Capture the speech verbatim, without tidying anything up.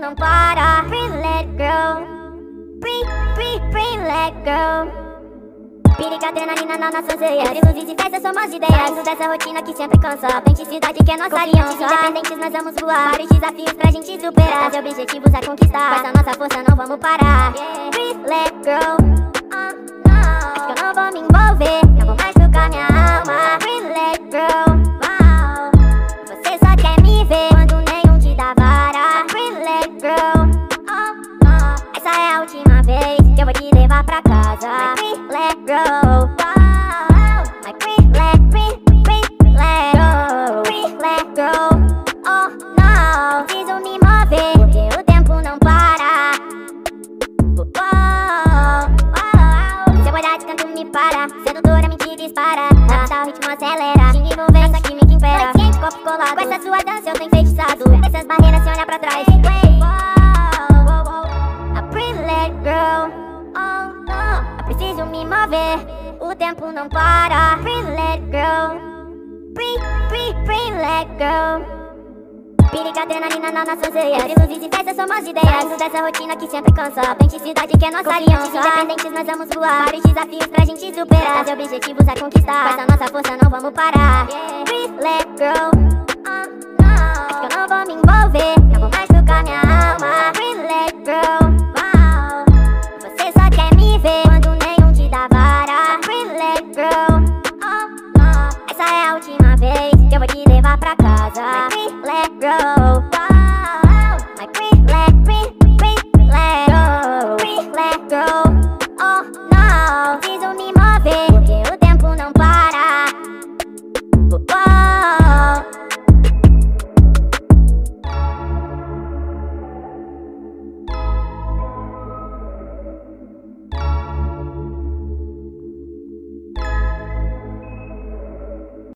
não para. Free let go, free, free, free let go. Periga, adrenalina na nossa veia. Entre luzes e festas somos ideias. Saindo dessa rotina que sempre cansa. Autenticidade que é nossa aliança. Independentes nós vamos voar. Vários desafios pra gente superar. Fazer objetivos a conquistar. Com essa nossa força não vamos parar. Free let go. Acho que eu não vou me envolver, não vou machucar minha alma. Free let go. Você só quer me ver quando nenhum te dá vara. Free let go. Essa é a última vez que eu vou te levar pra casa. Free let go. My free let, free, free let go. Free let go. Oh não, preciso me mover porque o tempo não para. Seu olhar de canto me para, sedutora me te dispara. Na pista o ritmo acelera, te envolver, nossa química impera. Quente, copo colado, com essa sua dança eu tô enfeitiçado. Essas barreiras se olhar pra trás. Girl, oh no, eu preciso me mover, o tempo não para. Free let go, free, free, free let go. Periga, adrenalina na nossa veia. Entre luzes e festas somos ideias. Saindo dessa rotina que sempre cansa. Autenticidade que é nossa aliança. Independentes nós vamos voar. Vários desafios pra gente superar. Fazer objetivos a conquistar. Com essa nossa força não vamos parar. Free let go. Acho que eu não vou me envolver, não vou machucar minha alma. Free let go. Quando nenhum te dá vara. Free let go. Essa é a última vez que eu vou te levar pra casa.